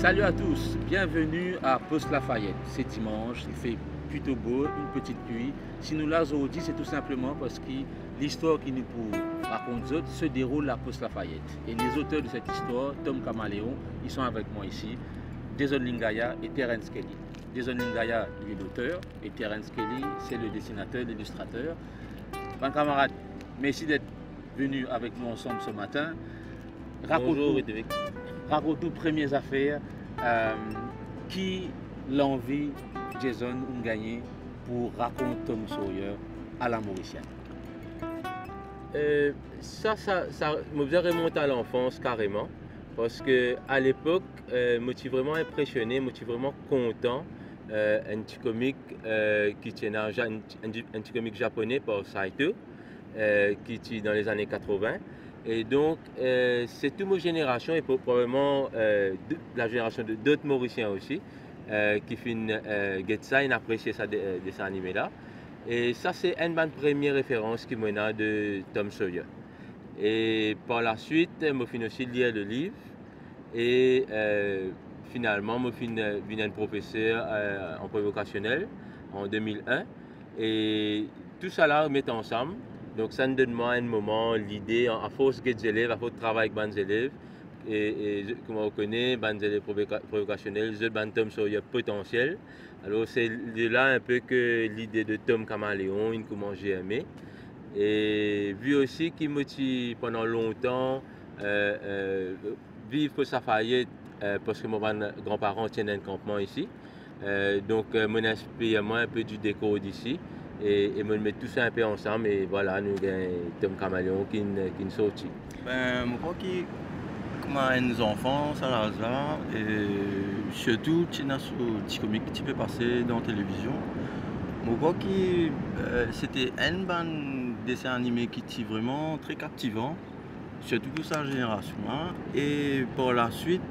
Salut à tous, bienvenue à Poste Lafayette. C'est dimanche, il fait plutôt beau, une petite nuit. Si nous l'avons aujourd'hui, c'est tout simplement parce que l'histoire qui nous raconte se déroule à Poste Lafayette. Et les auteurs de cette histoire, Tom Camaleon, ils sont avec moi ici, Jason Lingaya et Terence Kelly. Jason Lingaya, il est l'auteur et Terence Kelly, c'est le dessinateur, l'illustrateur. Mes camarades, merci d'être venus avec nous ensemble ce matin. Raconte-nous premières affaires qui l'envie Jason a gagné pour raconter Tom Sawyer à la Mauricienne. Ça me faisait remonter à l'enfance carrément parce que à l'époque, je suis vraiment impressionné, je suis vraiment content. Un petit comique qui était un petit comique japonais par Saito qui était dans les années 80. Et donc, c'est toute ma génération et probablement la génération d'autres Mauriciens aussi qui finissent ça et apprécier ce dessin animé-là. Et ça, c'est une bonne première référence qui m'a de Tom Sawyer. Et par la suite, je finis aussi lire le livre et finalement, je finis un professeur en prévocationnel en 2001. Et tout ça là, on met ensemble. Donc ça nous donne moi un moment, l'idée, à force des élèves, à force de travailler avec les élèves, et comme on connaît, les élèves provocationnels, les autres Tom Sawyer potentiel. Alors c'est là un peu que l'idée de Tom Camaleon, comment j'ai aimé. Et vu aussi qu'il m'a dit pendant longtemps, vivre pour Lafayette, parce que mon grand-parent tient un campement ici. Donc mon inspire moi un peu du décor d'ici. Et me mettre tout ça un peu ensemble et voilà, nous avons Tom Camaleon qui est sorti. Ben, je crois que comme les enfants, ça là, et surtout, tu as des comiques qui peuvent passer dans la télévision. Je crois que c'était un bon dessin animé qui était vraiment très captivant, surtout pour sa génération. Hein. Et par la suite,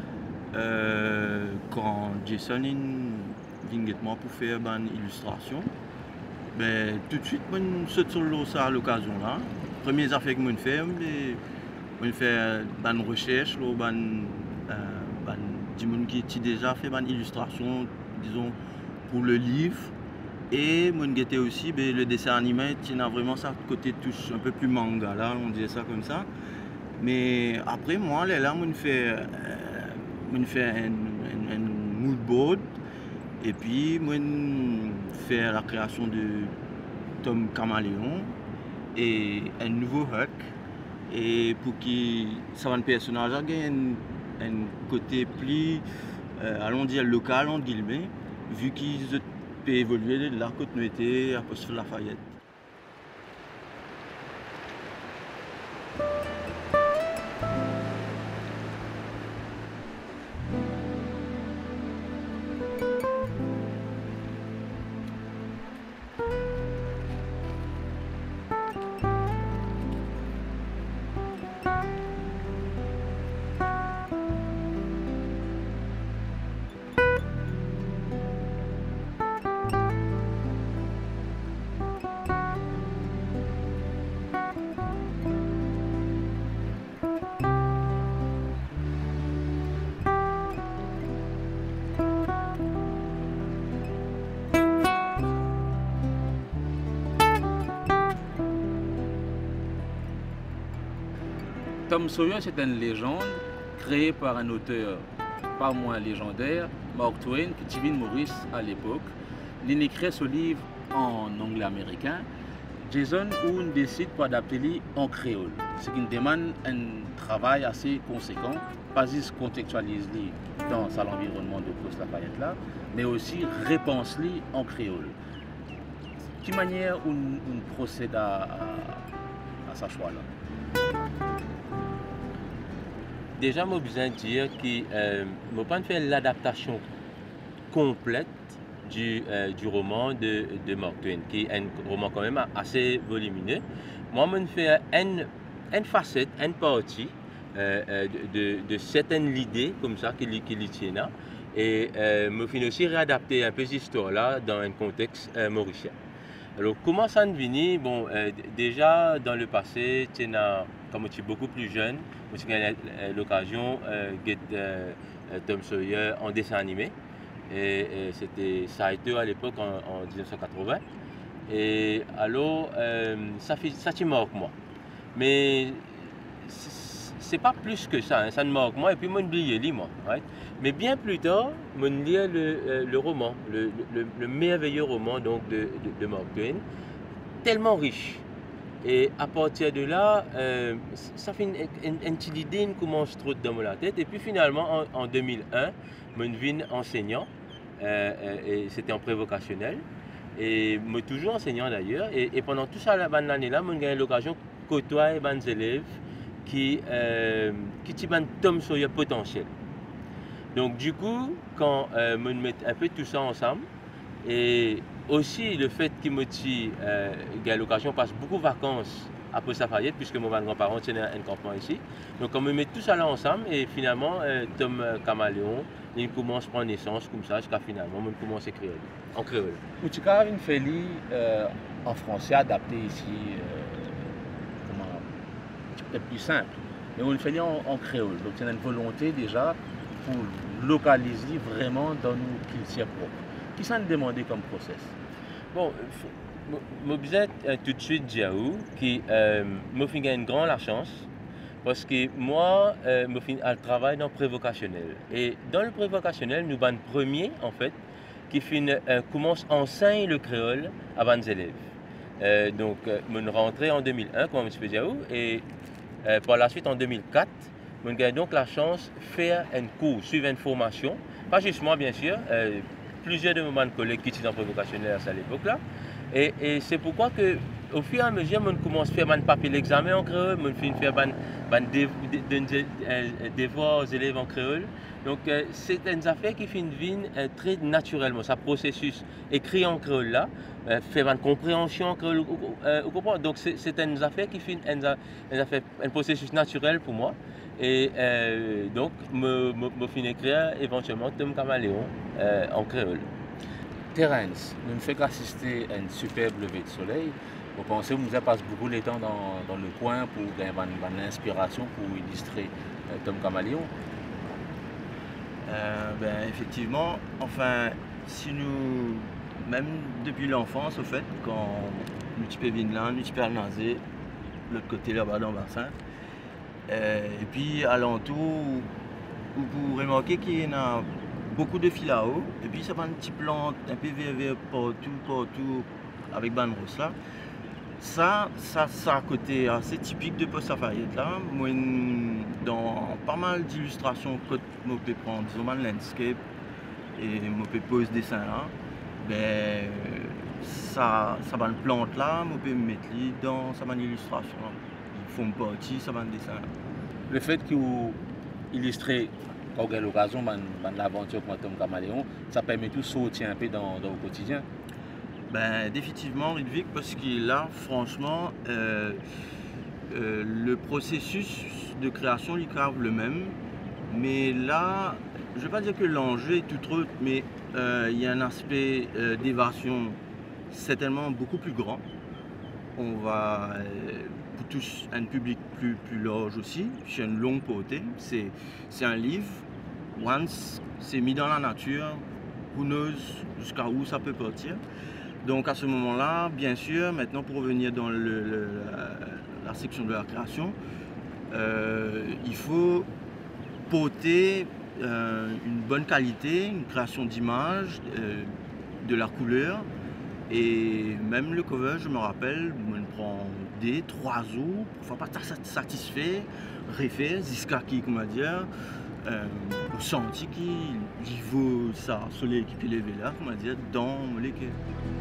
quand Jason vient pour faire une illustration, ben, tout de suite, je saute sur ça à l'occasion là. Première affaire que je fais, je fais une recherche, des gens qui ont déjà fait une illustration, disons, pour le livre. Et je guettais aussi le dessin animé, qui a vraiment ça côté touche un peu plus manga, là, on disait ça comme ça. Mais après, moi, là, je fais un mood board. Et puis, moi, je fais la création de Tom Camaleon et un nouveau Huck. Et pour que ça un personnage ait un côté plus, allons dire, local, entre guillemets, vu qu'ils peuvent évoluer de la continuité à Poste Lafayette. Tom Sawyer, c'est une légende créée par un auteur pas moins légendaire, Mark Twain, qui était Maurice à l'époque. Il écrit ce livre en anglais américain. Jason décide pour adapter en créole, ce qui demande un travail assez conséquent, pas juste contextualiser dans l'environnement de Poste Lafayette là, mais aussi répenser en créole. Quelle manière on procède à ce choix-là? Déjà, je besoin de dire que je ne pas faire l'adaptation complète du roman de Mark Twain, qui est un roman quand même assez volumineux. Moi, je fais une facette, une partie de certaines idées comme ça qu'il tient là. Et je finis aussi réadapter un peu cette histoire-là dans un contexte mauricien. Alors, comment ça ne vient? Bon, déjà dans le passé, quand tu es beaucoup plus jeune, tu as l'occasion de Tom Sawyer en dessin animé. Et c'était Saito à l'époque en 1980. Et alors, ça te marque moi. Mais c'est pas plus que ça, hein, ça me marque moi. Et puis, moi, je lis moi. Right? Mais bien plus tard, je lis le roman, le merveilleux roman donc, de Mark Twain, tellement riche. Et à partir de là, ça fait une petite idée qui commence trop dans la tête. Et puis finalement, en 2001, je suis enseignant, et c'était en prévocationnel. Et je suis toujours enseignant d'ailleurs. Et pendant tout ça, l'année-là, j'ai eu l'occasion de côtoyer des élèves qui ont Tom Sawyer potentiel. Donc du coup, quand je mets un peu tout ça ensemble, et aussi le fait que j'ai l'occasion de passer beaucoup de vacances à Poste-Lafayette, puisque mon grand-parent tient un campement ici. Donc on me met tout ça là ensemble et finalement Tom Caméléon, il commence à prendre naissance comme ça jusqu'à finalement on commence à écrire en créole. Tu as une félie en français adapté ici, peut-être plus simple, mais une félie en créole. Donc il y a une volonté déjà pour localiser vraiment dans nos cultures propres. Qui s'en demandé comme process? Bon, je vais tout de suite dire que je fais une grande chance parce que moi, je fais un travail dans le prévocationnel. Et dans le prévocationnel, nous sommes les premiers en fait qui commence à enseigner le créole à les élèves. Donc, je suis rentré en 2001, comme je peux dire, et par la suite en 2004, j'ai donc la chance de faire un cours, suivre une formation, pas juste moi bien sûr. Plusieurs de mes collègues qui étaient en prévocationnel à l'époque-là. Et c'est pourquoi que, au fur et à mesure, je commence à faire mon papier l'examen en créole, je fais des devoirs aux élèves en créole. Donc c'est une affaire qui fait une vie très naturellement. Ce processus écrit en créole là, faire une compréhension en créole. Donc c'est une affaire qui fait un processus naturel pour moi. Et donc, je finis écrire éventuellement Tom Caméléon en créole. Terence, nous ne fait qu'assister à une superbe levée de soleil. Vous pensez que vous avez passé beaucoup de temps dans le coin pour gagner une inspiration pour illustrer Tom Caméléon? Effectivement, enfin, si nous, même depuis l'enfance, au fait, quand nous sommes venus là, nous sommes allés l'autre côté là-bas dans le bassin. Et puis à l'entour, vous remarquez qu'il y en a beaucoup de fils à eau. Et puis ça va une petite plante un peu vert partout avec ban rose là. Ça à côté assez typique de Poste-Lafayette là. Moi, dans pas mal d'illustrations que je peux prendre, disons un landscape et je peux poser des dessins là, ça va une plante là, je peux mettre dans sa illustration là. Ils font partie, ça va un dessin. Le fait que vous illustrez quand vous avez l'occasion de l'aventure comme Tom Caméléon, ça permet tout sortir un peu dans le quotidien? Définitivement, Ludwig, parce que là, franchement, le processus de création, il grave le même. Mais là, je ne vais pas dire que l'enjeu est tout autre, mais il y a un aspect d'évasion certainement beaucoup plus grand. On va pour tous un public plus large aussi, c'est une longue portée. C'est un livre, once c'est mis dans la nature, who knows jusqu'à où ça peut partir. Donc à ce moment-là, bien sûr, maintenant pour revenir dans la section de la création, il faut porter une bonne qualité, une création d'image, de la couleur. Et même le cover, je me rappelle, on prend 3 jours pour pas être satisfait, refaire, jusqu'à qui, comment dire, au senti qu'il vaut ça, soleil qui peut lever là, comment dire, dans l'équipe.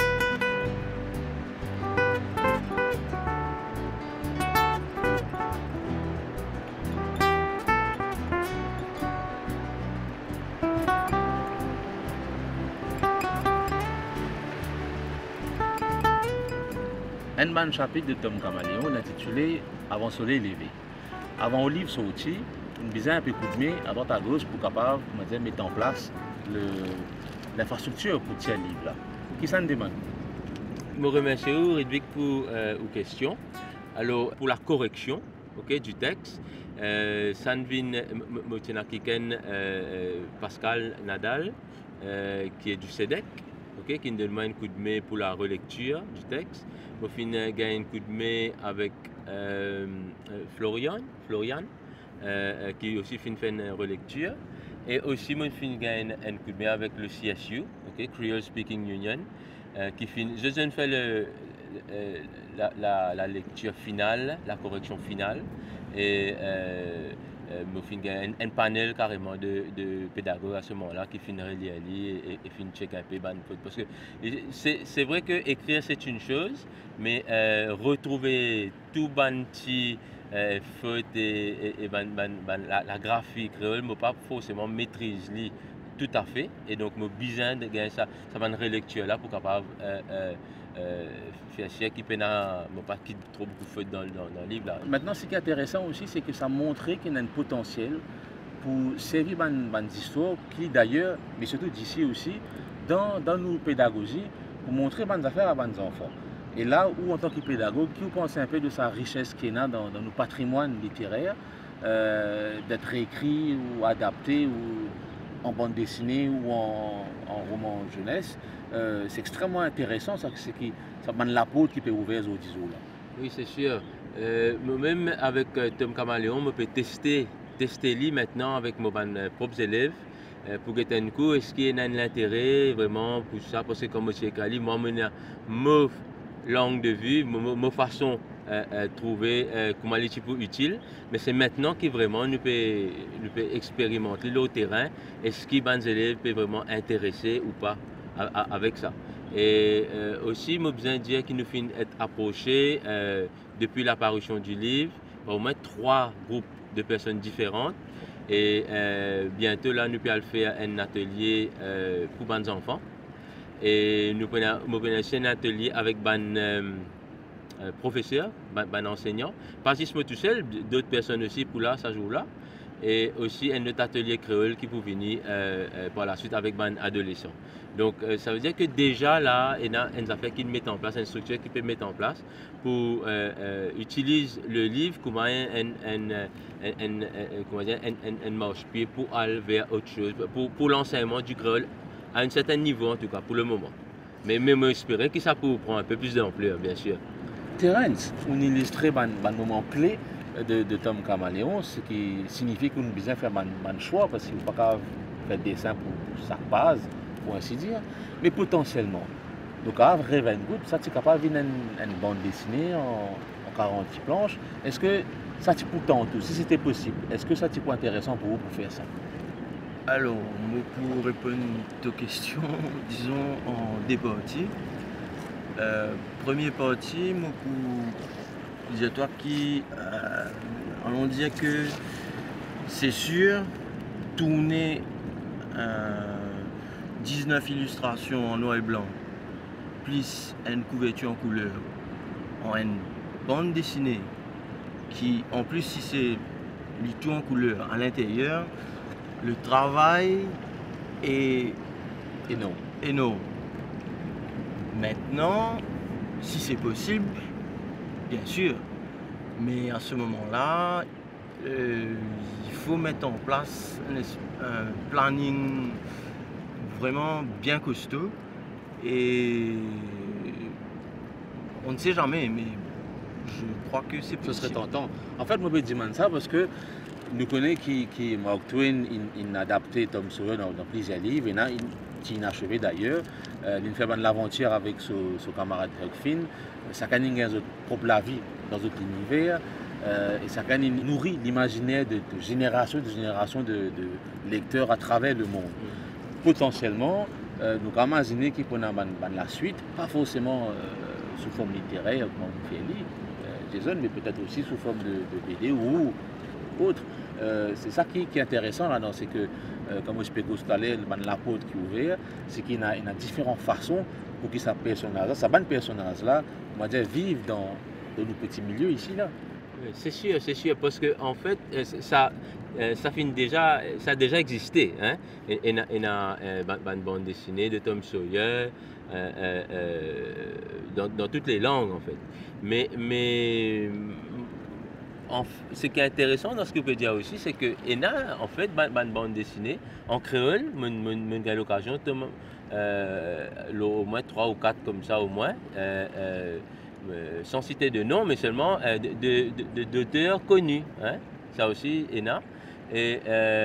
Un bon chapitre de Tom Caméléon intitulé Avant soleil levé. Avant le livre sorti, on faisait un peu coup de main à droite à gauche pour capable de mettre en place l'infrastructure pour ce livre-là. Qui s'en demande? je remercie Ridwick pour vos questions. Alors, pour la correction du texte, ça vient Pascal Nadal, qui est du SEDEC, qui nous donne un coup de main pour la relecture du texte. Je gagne un coup de main avec Florian, qui aussi fait une relecture. Et aussi, je gagne un coup de main avec le CSU, Creole Speaking Union, qui fait la lecture finale, la correction finale. Et je gagne un panel carrément de pédagogues à ce moment-là qui finit relire et finit checker un peu. Parce que c'est vrai que écrire c'est une chose, mais retrouver tout petit faute et la graphie créole, je ne pas forcément maîtrise tout à fait. Et donc, je besoin de gagner ça va une relecture là pour capable faire chier qui peine à pas quitter trop beaucoup de fautes dans le livre là. Maintenant, ce qui est intéressant aussi, c'est que ça montre qu'il y a un potentiel pour servir des histoires qui d'ailleurs, mais surtout d'ici aussi, dans nos pédagogies, pour montrer des affaires à des enfants. Et là où, en tant que pédagogue, qui vous pensez un peu de sa richesse qu'il y a dans nos patrimoines littéraires, d'être écrit ou adapté ou en bande dessinée ou en roman jeunesse, c'est extrêmement intéressant, ça donne la porte qui peut ouvrir aux disons là. Oui, c'est sûr. Moi-même avec Tom Caméléon, je peux tester lui maintenant avec mes propres élèves pour que un coup, est-ce qu'il y a un intérêt vraiment pour ça, parce que comme M. Kali, moi, je ma langue de vue, ma façon de trouver comment les types utiles, mais c'est maintenant que vraiment nous peut expérimenter le terrain, est-ce que les élèves peuvent vraiment intéresser ou pas avec ça. Et aussi, je besoin de dire qu'il nous fait être approchés depuis l'apparition du livre par au moins 3 groupes de personnes différentes. Et bientôt, là, nous allons faire un atelier pour les enfants. Et nous allons faire un atelier avec les professeurs, les enseignants. Pas juste moi tout seul, d'autres personnes aussi pour là, ça joue là. Et aussi un autre atelier créole qui peut venir par la suite avec les adolescents. Donc ça veut dire que déjà là, il y a une affaire qui met en place, une structure qui peut mettre en place pour utiliser le livre comme un marche-pied pour aller vers autre chose, pour l'enseignement du créole à un certain niveau en tout cas pour le moment. Mais j'espère que ça peut prendre un peu plus d'ampleur, bien sûr. Terence, on illustrait un moment clé de Tom Caméléon, ce qui signifie qu'on a besoin de faire un choix parce qu'il ne faut pas faire des dessins pour sa base, pour ainsi dire, mais potentiellement. Donc, à Raven Good, ça tu es capable de faire une bande dessinée en 40 planches. Est-ce que ça tu pour tenter, si c'était possible, est-ce que ça tu pour intéressant pour vous pour faire ça? Alors, pour répondre à ta question, disons en 2 parties. Première partie, pour dire toi qui allons dire que c'est sûr, tourner 19 illustrations en noir et blanc, plus une couverture en couleur, en une bande dessinée, qui en plus si c'est du tout en couleur à l'intérieur, le travail est énorme. Maintenant, si c'est possible, bien sûr, mais à ce moment-là, il faut mettre en place un planning vraiment bien costaud et on ne sait jamais, mais je crois que c'est possible. Ce serait tentant. En fait, moi je dis ça parce que nous connaissons qui Mark Twain il a adapté Tom Sawyer dans plusieurs livres, et là, il inachevé d'ailleurs. Il fait de l'aventure avec son camarade Huck Finn. Ça a son propre la vie dans notre univers. Et ça a nourri l'imaginaire de génération de lecteurs à travers le monde. Potentiellement, nous avons imaginé qu'il y a la suite, pas forcément sous forme littéraire, comme on fait Jason, mais peut-être aussi sous forme de BD ou autre. C'est ça qui est intéressant là-dedans, c'est que, comme je peux tout à l'heure, la porte qui est ouverte, c'est qu'il y a différentes façons pour que ce personnage-là, ce personnage-là, on va dire, vive dans nos petits milieux ici, là. C'est sûr, parce que en fait, ça a déjà existé. Hein? Il y a une bande dessinée de Tom Sawyer, dans toutes les langues en fait. Mais ce qui est intéressant dans ce que je peux dire aussi, c'est que ENA, en fait, une bande dessinée en créole, j'ai l'occasion de au moins 3 ou 4 comme ça au moins, sans citer de nom, mais seulement d'auteurs connus. Hein? Ça aussi, ENA. Et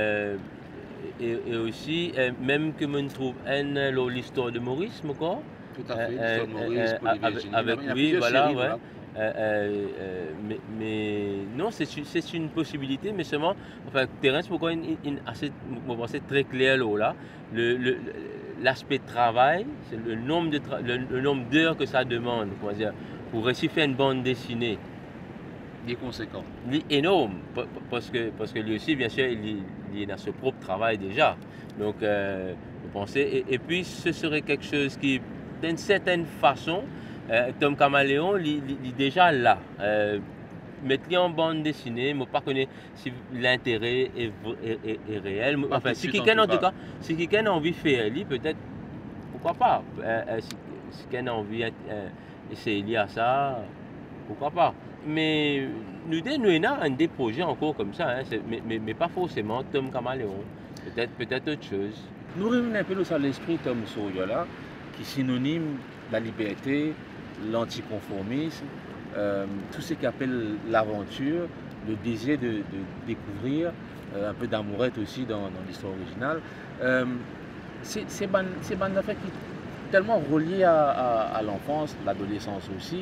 aussi, même que je trouve l'histoire de Maurice, encore. Tout à fait, l'histoire de Maurice, pour les Virginie. Avec Il y a oui, plusieurs voilà, séries, ouais. voilà. Mais non, c'est une possibilité, mais seulement, enfin, Terence, pourquoi moi, c'est très clair là, l'aspect travail, c'est le nombre d'heures que ça demande, comment dire, pour réussir à faire une bande dessinée. Il est conséquent. Il est énorme, parce que lui aussi, bien sûr, il a son propre travail déjà. Donc, je pensais, et puis ce serait quelque chose qui, d'une certaine façon, Tom Caméléon, il est déjà là. Mettre en bande dessinée, je ne pas connais si l'intérêt est réel. Enfin, si quelqu'un en tout cas, si quelqu'un a envie de faire, peut-être, pourquoi pas. Si quelqu'un a envie d'essayer à ça, pourquoi pas. Mais nous avons des projets encore comme ça, hein, mais pas forcément Tom Caméléon. Peut-être autre chose. Nous revenons un peu à l'esprit Tom Sawyer là, qui est synonyme de la liberté, l'anticonformisme, tout ce qu'on appelle l'aventure, le désir de découvrir, un peu d'amourette aussi dans l'histoire originale. C'est une affaire qui est tellement reliée à l'enfance, l'adolescence aussi.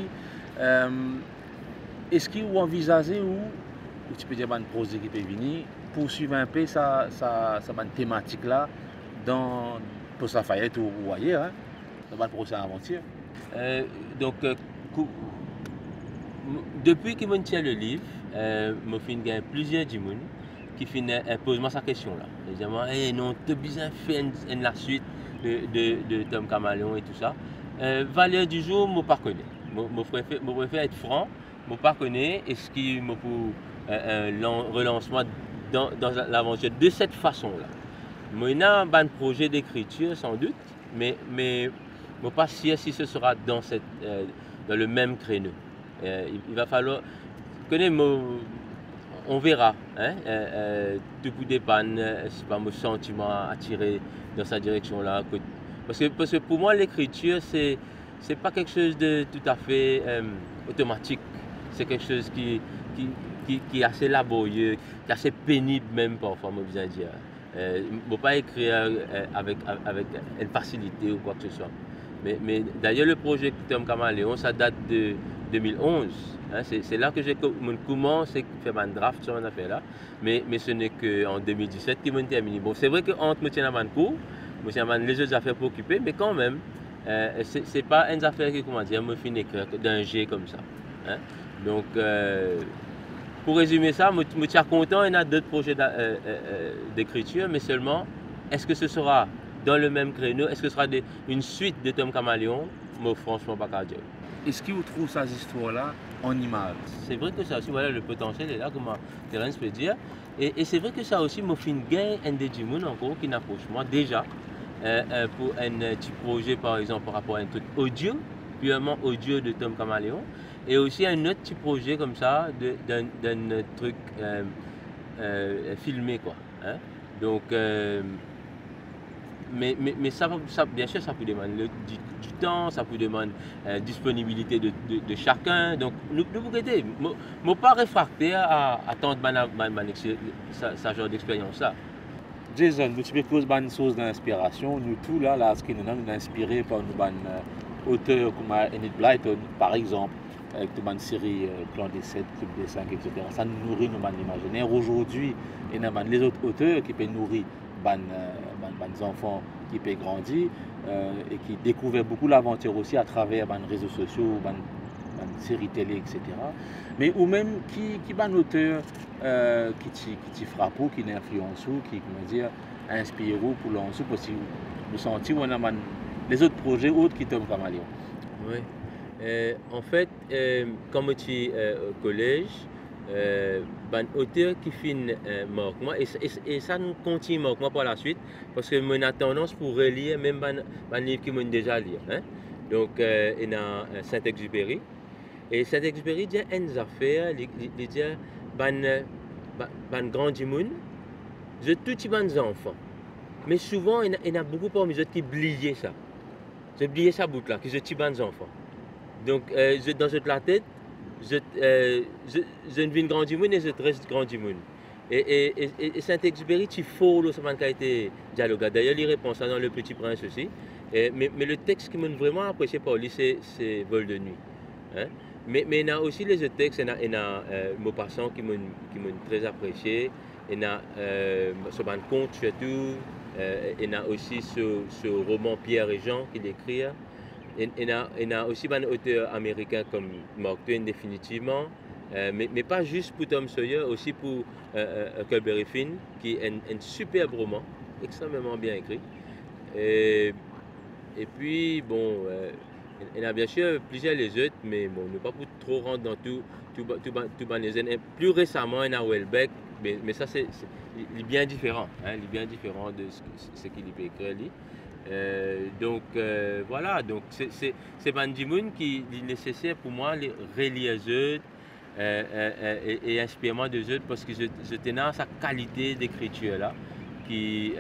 Est-ce que vous envisagez ou tu peux dire un projet qui peut venir poursuivre un peu sa thématique là dans Post Lafayette ou ailleurs, hein, dans le prochain aventure? Depuis que je tiens le livre, je gagne plusieurs gens qui posent moi cette question là. Ils disent hey, non, tu as besoin de faire la suite de Tom Caméléon et tout ça. Valeur du jour, je ne pas connais. Je préfère être franc. Je ne pas connais est-ce qu'il me pour un relancement dans l'aventure de cette façon-là. Moi, il y a un projet d'écriture sans doute, mais je ne sais pas si ce sera dans le même créneau. Il va falloir, on verra. Hein, tout pour dépendre, c'est pas mon sentiment attiré dans cette direction-là. Parce que pour moi, l'écriture, c'est pas quelque chose de tout à fait automatique. C'est quelque chose qui est assez laborieux, qui est assez pénible même parfois, je veux dire. Je ne peux pas écrire avec une facilité ou quoi que ce soit. Mais d'ailleurs, le projet Tom Caméléon, ça date de 2011. Hein, c'est là que j'ai commencé à faire un draft sur une affaire là. Mais ce n'est qu'en 2017 que je terminé. Bon, c'est vrai qu'entre je tiens à cours, je tiens les autres affaires pour occuper, mais quand même, ce n'est pas une affaire qui, comment dire, me finit écrire d'un jet comme ça. Hein. Donc, pour résumer ça, je suis content, il y a d'autres projets d'écriture, mais seulement, est-ce que ce sera dans le même créneau, est-ce que ce sera une suite de Tom Caméléon? Moi, franchement, pas qu'à dire. Est-ce qu'il vous trouve ces histoires-là en images? C'est vrai que ça aussi, voilà, le potentiel est là, comme Terence peut dire. Et c'est vrai que ça aussi, moi, fin gain un des gens encore qui n'approche moi déjà pour un petit projet, par exemple, par rapport à un truc audio, purement audio de Tom Caméléon. Et aussi un autre petit projet comme ça d'un truc filmé, quoi. Hein? Donc, mais ça, bien sûr, ça peut demander du temps, ça peut demander disponibilité de chacun. Donc, nous regrettons. Je ne suis pas réfractaire à attendre ce genre d'expérience-là. Jason, nous avons une source d'inspiration. Nous tous là, ce qui nous a inspiré par nos auteurs comme Enid Blyton, par exemple, avec une série Clan des 7, Club des 5, etc. Ça nous nourrit nos imaginaires. Aujourd'hui, il y a les autres auteurs qui peuvent nourrir les enfants qui peuvent grandir et qui découvrent beaucoup l'aventure aussi à travers les réseaux sociaux, les séries télé, etc. Mais ou même qui est un auteur qui frappe ou qui influence ou qui inspire ou pour l'ensemble parce que nous sentons qu'on a les autres projets autres qui tombent comme Lyon. Oui. En fait, quand je suis au collège, ban auteur qui finit marque moi et ça nous continue marque moi par la suite parce que mon a tendance pour relire même ban livre qui m'ont déjà lu hein. Donc il y a Saint-Exupéry et Saint-Exupéry dit une affaire il dit ban grand monde je tout petit ban enfants mais souvent il y a beaucoup parmi eux qui oublient ça. J'ai oublié ça bout là que je petit ban enfants. Donc dans la tête je ne vis grand du monde et je reste grand du monde. Et Saint-Exupéry, tu follow ça qui a été dialogué. D'ailleurs, il répond ça dans Le Petit Prince aussi. Mais le texte qui m'a vraiment apprécié par lui, c'est Vol de nuit. Hein? Mais il y a aussi les autres textes, il y a Maupassant qui m'ont très apprécié. Il y a ce conte surtout. Il y a aussi ce roman Pierre et Jean qu'il écrit. Il y a aussi des auteurs américains comme Mark Twain définitivement, mais pas juste pour Tom Sawyer, aussi pour Huckleberry Finn, qui est un superbe roman, extrêmement bien écrit. Et puis, bon, il y a bien sûr plusieurs les autres, mais bon, ne pas pour trop rentrer dans tout les plus récemment, il y a Houellebecq, mais ça, c'est bien différent, hein, il est bien différent de ce qu'il peut écrire. Donc voilà, donc c'est Bandimoun qui est nécessaire pour moi de relire les autres et inspirement des autres parce que je tenais à sa qualité d'écriture là qui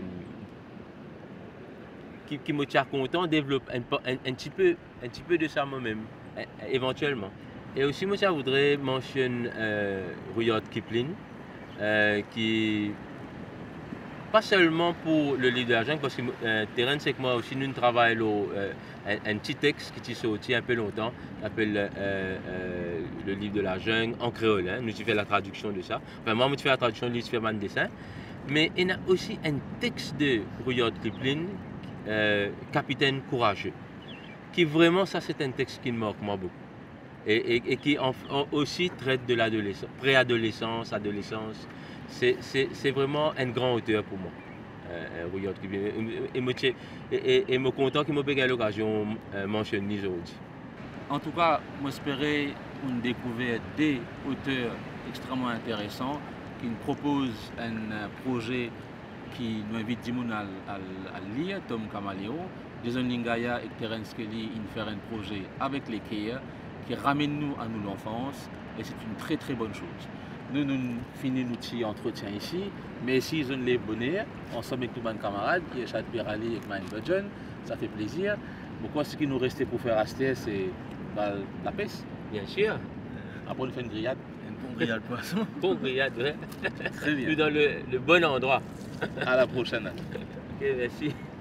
me tient content de développer un petit peu de ça moi-même éventuellement. Et aussi moi je voudrais mentionner Rudyard Kipling qui pas seulement pour le livre de la jungle, parce que Terence c'est que moi aussi nous travaillons un petit texte qui est sorti un peu longtemps, qui s'appelle le livre de la jungle en créole. Hein. Nous tu fais la traduction de ça. Enfin moi je fais la traduction, lui tu fais un dessin. Mais il y a aussi un texte de Rudyard Kipling, Capitaine courageux, qui vraiment ça c'est un texte qui me marque moi beaucoup. Et qui aussi traite de l'adolescence, préadolescence, adolescence. C'est vraiment un grand auteur pour moi, Rudyard Kipling. Et je suis content qu'il m'ait eu l'occasion de mentionner aujourd'hui. En tout cas, j'espérais une découverte des auteurs extrêmement intéressants qui nous proposent un projet qui nous invite à lire, Tom Camaleon, Jason Lingaya et Terence Kelly, ils font un projet avec les Kea qui ramène nous à nous l'enfance et c'est une très très bonne chose. Nous finissons notre entretien ici, mais si ils ont les bonheurs, ensemble avec tous mes camarades, qui est Chad Pirali et Mine Budgeon, ça fait plaisir. Pourquoi ce qui nous restait pour faire acheter, c'est la pêche. Bien sûr. Après, on fait une grillade. Un bon grillade poisson. Bon grillade, ouais. Très bien. Dans le bon endroit. À la prochaine. Ok, merci.